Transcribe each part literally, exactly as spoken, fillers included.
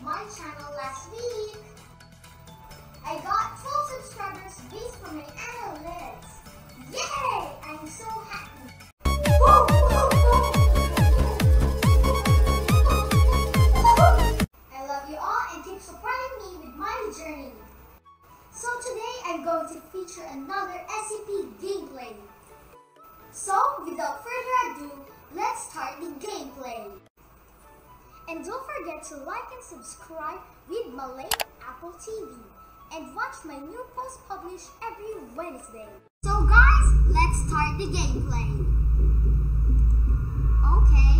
my channel last week. I got twelve subscribers based from my analytics. Yay! I'm so happy. Woo, woo, woo. I love you all and keep supporting me with my journey. So today I'm going to feature another S C P gameplay. So without further ado, let's start the gameplay. And don't forget to like and subscribe with Malay Apple T V and watch my new post published every Wednesday. So guys, let's start the gameplay. Okay.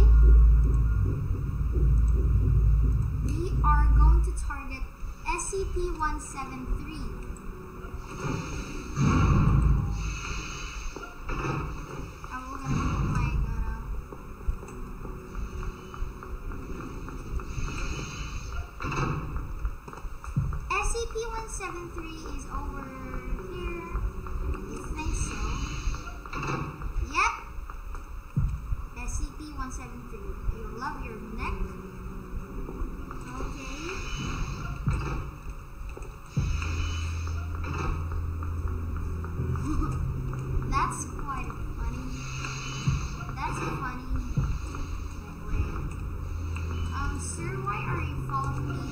We are going to target S C P one seven three. S C P one seven three is over here. You think so? Yep. S C P one seven three. You love your neck? Okay. That's quite funny. That's funny. Wait. Um, sir, why are you following me?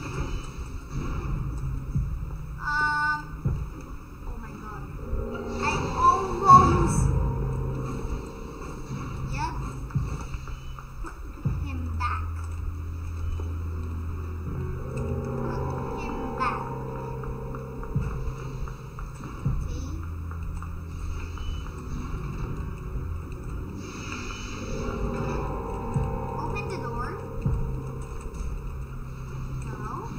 Um, oh my god. I almost, yep, put him back. Put him back. Okay. Open the door. Hello?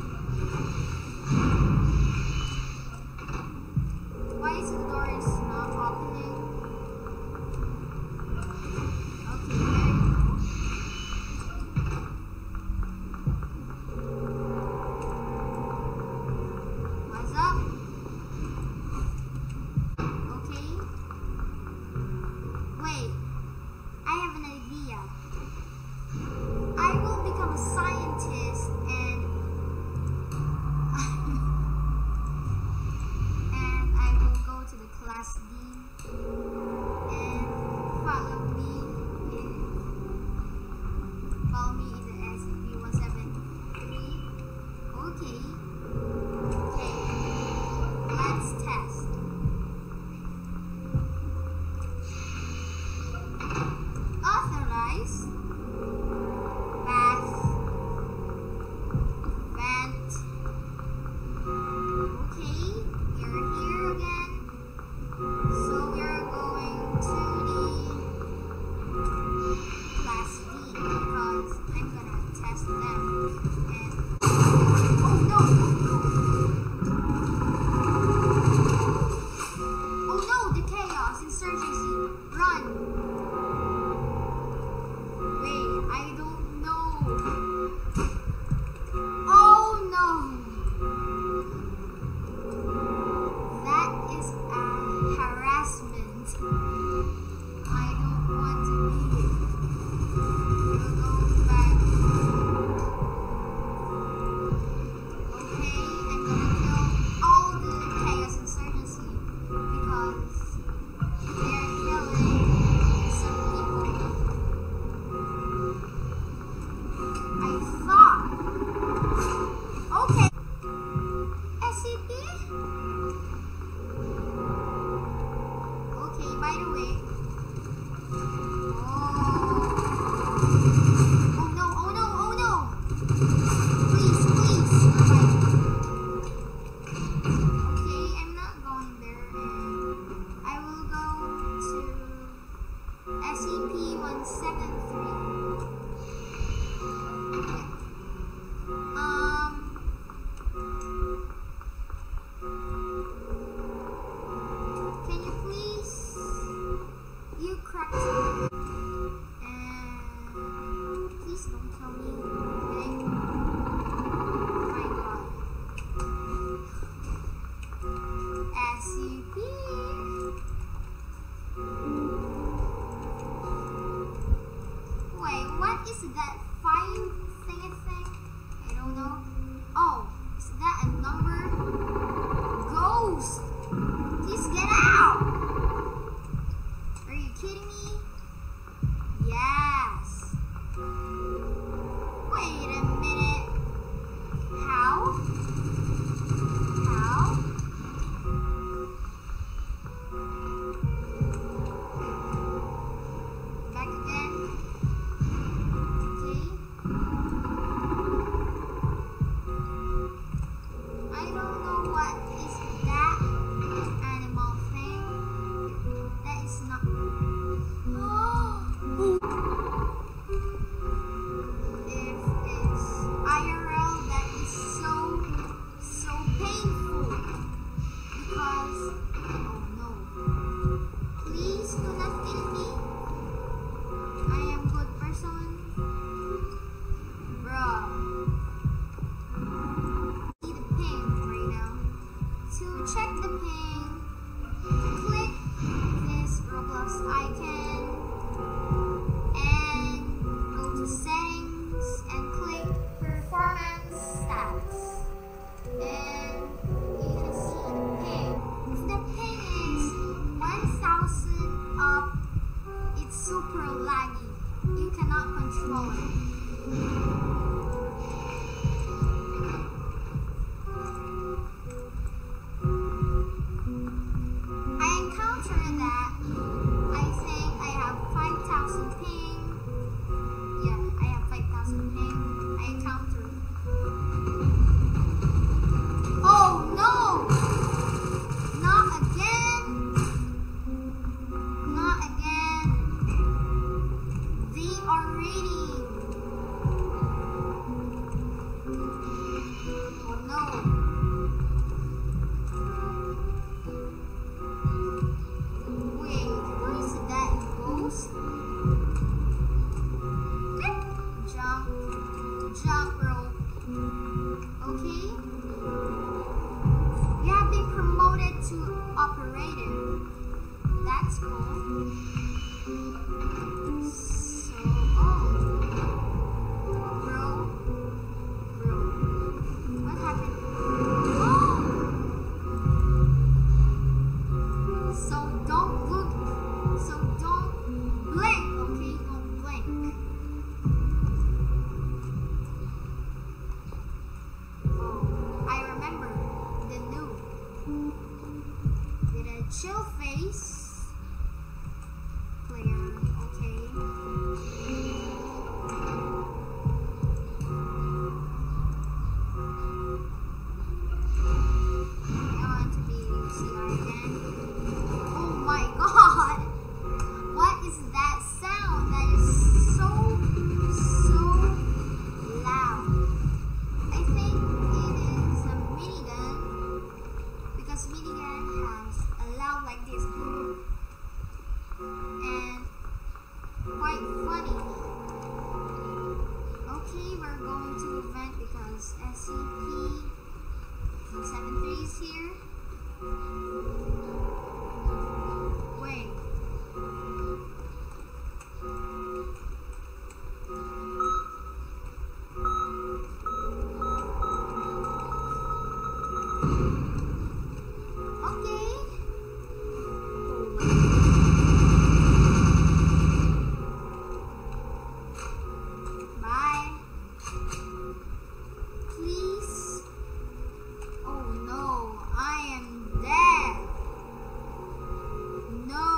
okay? You have been promoted to operator. That's cool. So, oh. Bro. Bro. What happened? Oh! So don't look. So don't blink, okay? Don't blink. Oh, I remember the new. With a chill face player, okay? I want to be C R again. Oh my god! What is that sound? That is so, so loud. I think it is a minigun because minigun has a loud like this and quite funny. Okay, we're going to event because S C P one seven three is here. Wait. Okay. Bye. Please. Oh no, I am dead. No.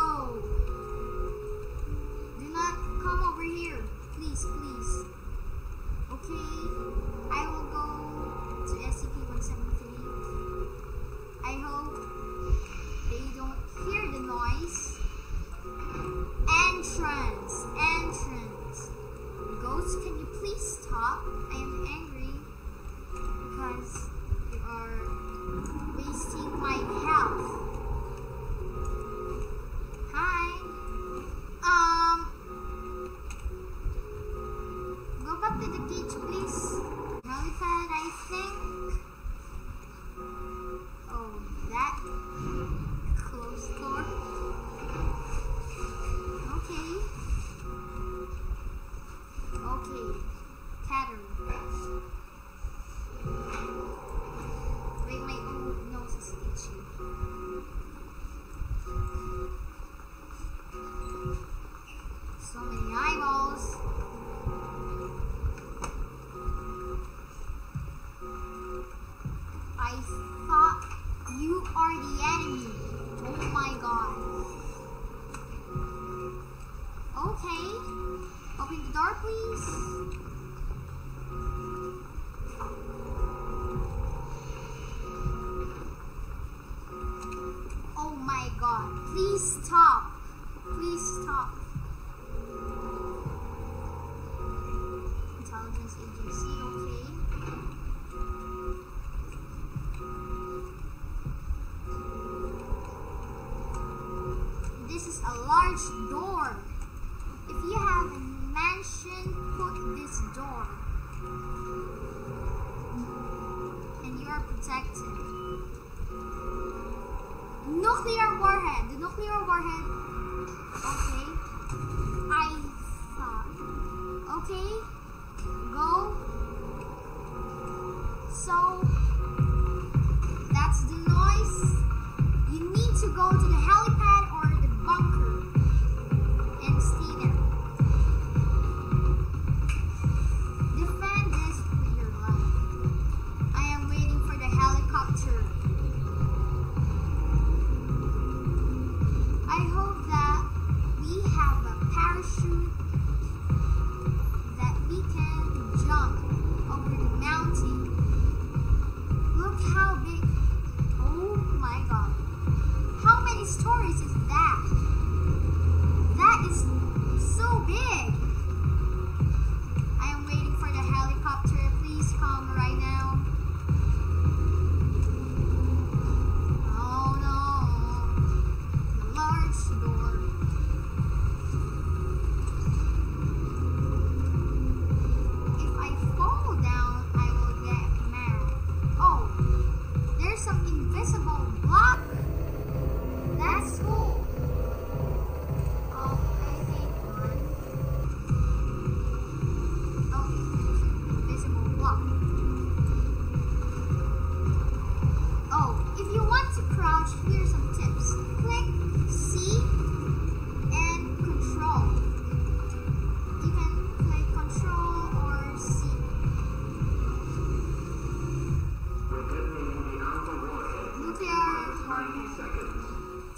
Do not come over here. Please, please. Okay. I will go to S C P one seven three. I hope they don't hear the noise. Entrance. Entrance. Ghost, can you please stop? I am angry because you are wasting my health. Hi. Um. Go back to the cage, please. Helipad, I think. Oh, that closed door. Okay. Okay. Pattern. Wait, my own nose is itchy. So many eyeballs. I thought you are the enemy. Oh my god. Okay. Open the door, please. Oh my god. Please stop. Please stop. Intelligence agency, okay. This is a large door. If you have a mansion, put this door. And you are protected. Nuclear warhead. The nuclear warhead. Okay. I thought. Okay. Go. So, that's the noise. You need to go to the helipad or the bunker and stay there. Defend this with your life. I am waiting for the helicopter. I hope that we have a parachute, that we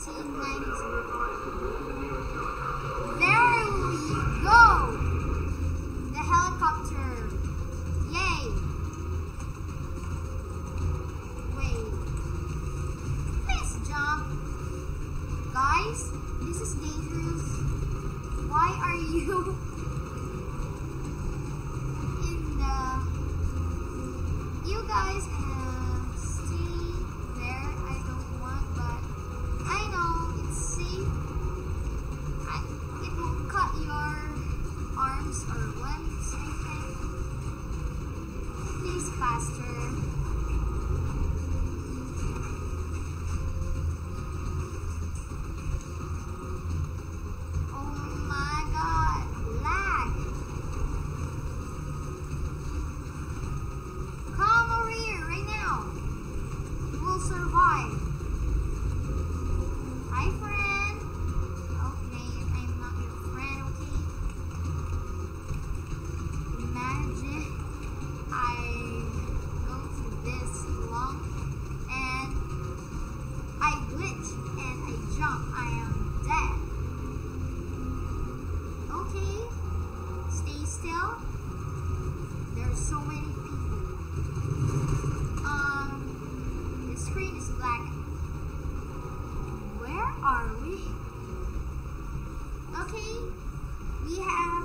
Team ninety-two. There we go! The helicopter. Yay! Wait. Please jump. Guys, this is dangerous. Why are you in the... You guys uh, stay there. I don't want, but I know it's safe. I, it will cut your arms or limbs, I think. Please, faster. Oh my god, lag. Come over here right now. You will survive. Hi, friend. Okay, I'm not your friend, okay? Imagine I go to this long and I glitch and I jump. I am dead. Okay, stay still. There's so many people. Um, the screen is black. Where are we? Okay, we have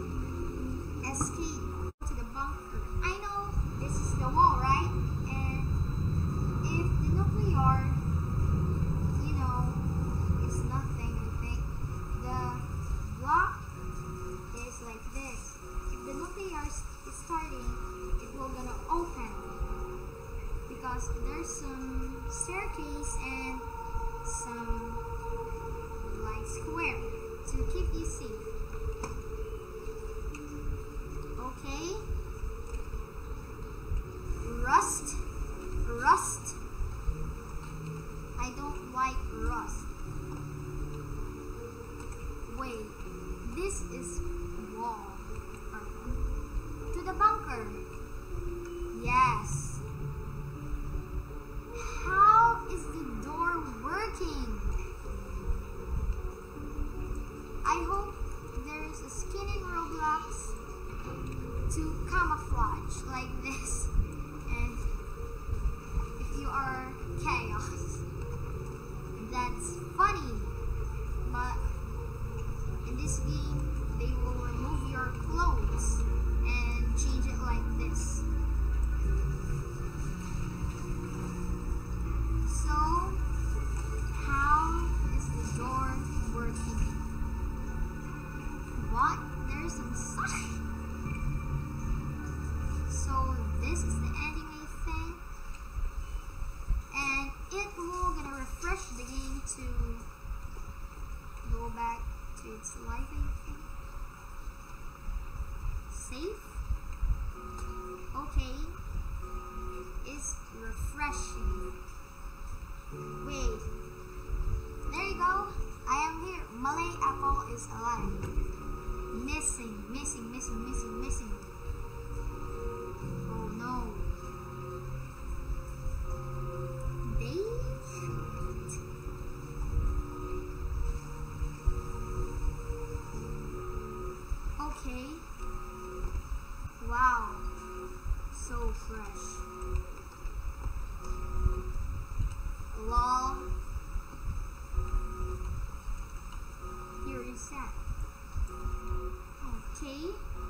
escaped to the bunker. I know this is the wall, right? And if the nuclear, you know, is nothing, I think. The block is like this. If the nuclear is starting, it will gonna open because there's some staircase and some like square to keep you safe. Okay. Rust. Rust. I don't like rust. Wait. This is wall. To the bunker. Yes. How is the door working? I hope there is a skin in Roblox to camouflage like this. And if you are chaos, that's funny. But in this game, they will remove your clothes and change it like this. So, how is the door working? What? There's some sign. So this is the anime thing, and it will gonna refresh the game to go back to its life, I think. Safe? Okay. It's refreshing. Wait. There you go. I am here. Malay apple is alive. Missing, missing, missing, missing, missing. Oh no. They shoot. Okay. Wow. So fresh. Lol. Here is that. Okay.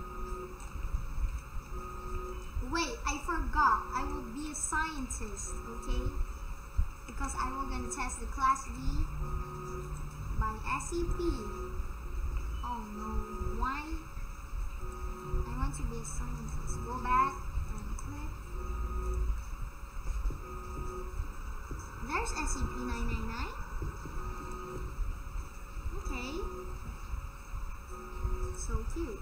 Wait, I forgot. I will be a scientist, okay? Because I will gonna test the class D by S C P. Oh no, why? I want to be a scientist. Go back and click. There's S C P nine nine nine. Okay. So cute.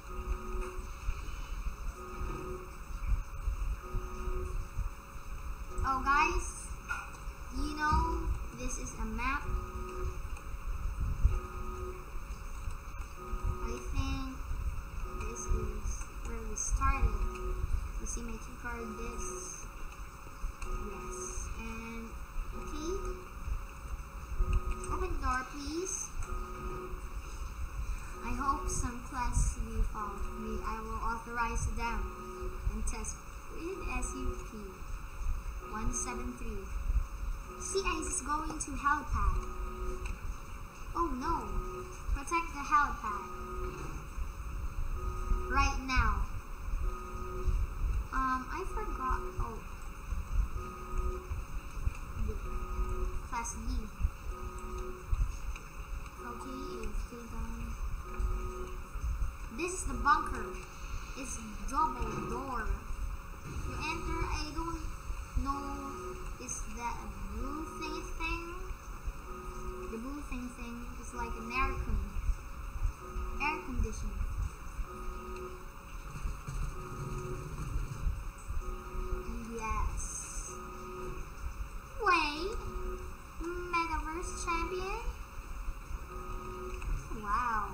Oh guys, you know this is a map. I think this is where we started. You see my key card, this. Yes. And okay. S C P one seven three. Sea Ice is going to helipad. Oh no! Protect the helipad. Right now. Um, I forgot. Oh. Class D. Okay, A F K gun. This is the bunker. It's double door. You enter, I don't know, is that a blue thing thing? The blue thing thing is like an air con air conditioner. Yes. Wait, Metaverse champion? Wow.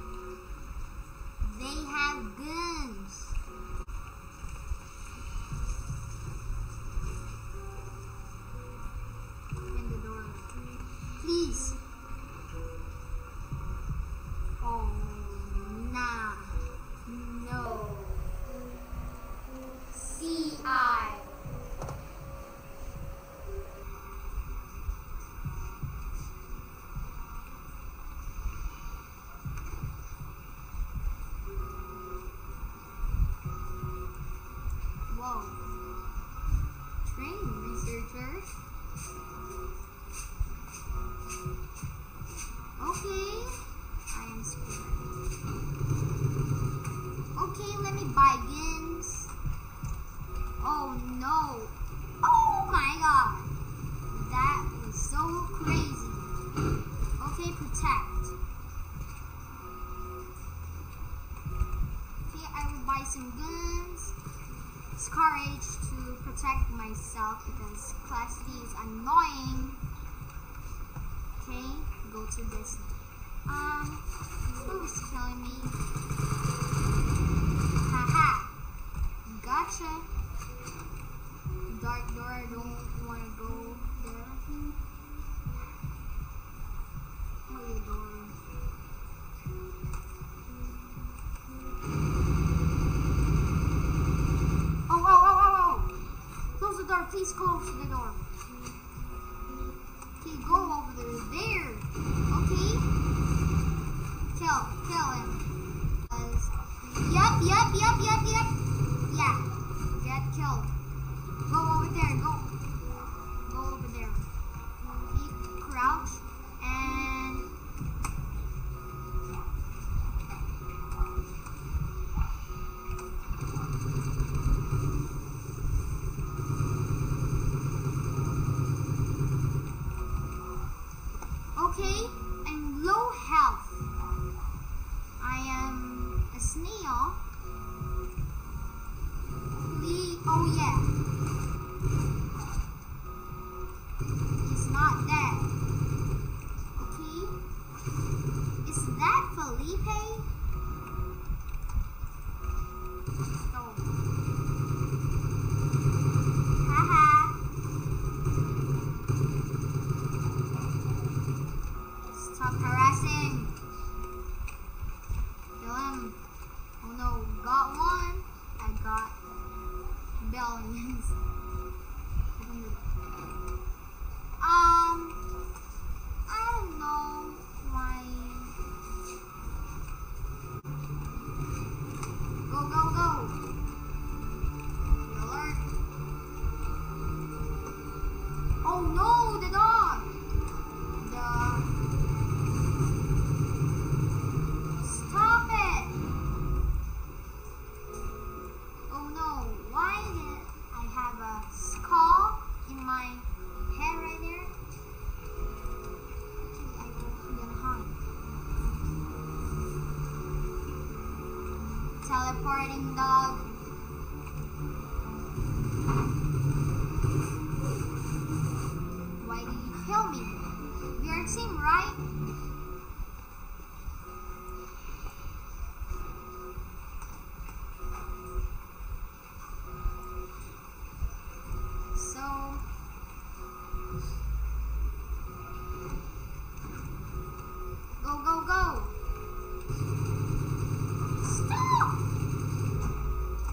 They have guns. Open the door. Please. Oh, nah. No. C I. Whoa. Train researcher. Okay. I am scared. Okay, let me buy guns. Oh no. Oh my god. That was so crazy. Okay, protect. Okay, I will buy some guns. Courage to protect myself because Class D is annoying. Okay, go to this. Um, who is killing me? Haha, gotcha. Dark door, I don't want to go there. Oh, yeah, door. Please close the door. Okay, go over there. There. Okay. Kill. Kill him. Yup, yup, yup, yup, yup. Yeah. Get killed. Go over there. Go. Go over there. Okay. Crouch. And... Okay, I'm low health. I am a snail. Lee, oh yeah. He's not dead. Okay. Is that Felipe? Oh. Haha. Stop harassing. Kill him. Oh no, got one. I got billions. um, I don't know why. Go, go, go. Alert. Oh no, the dog. The teleporting dog. Why did you kill me? We are a team, right? So go, go, go. Stop!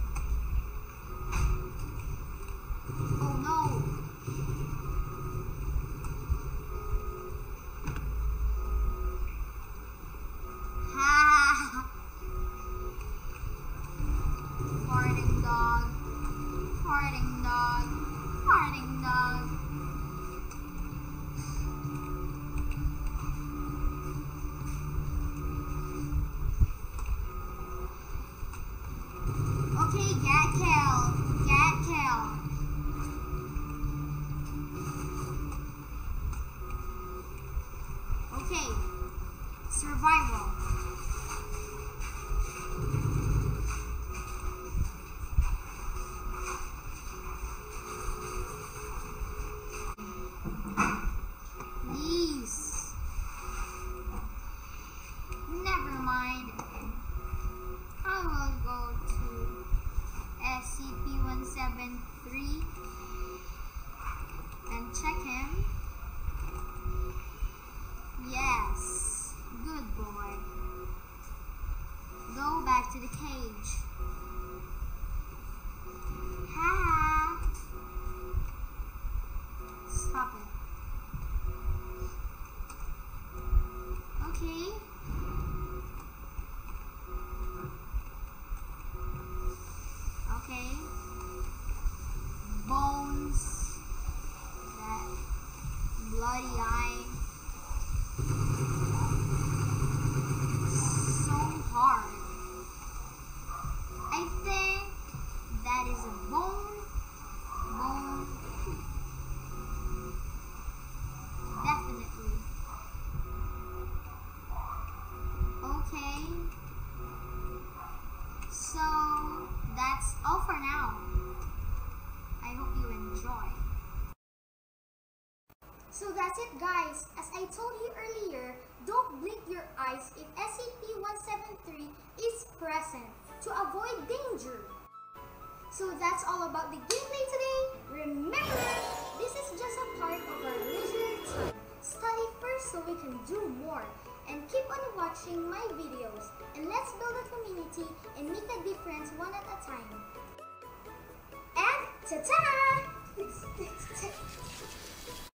So that's it guys. As I told you earlier, don't blink your eyes if S C P one seventy-three is present to avoid danger. So that's all about the gameplay today. Remember, this is just a part of our leisure time. Study first so we can do more. And keep on watching my videos. And let's build a community and make a difference one at a time. And ta-ta!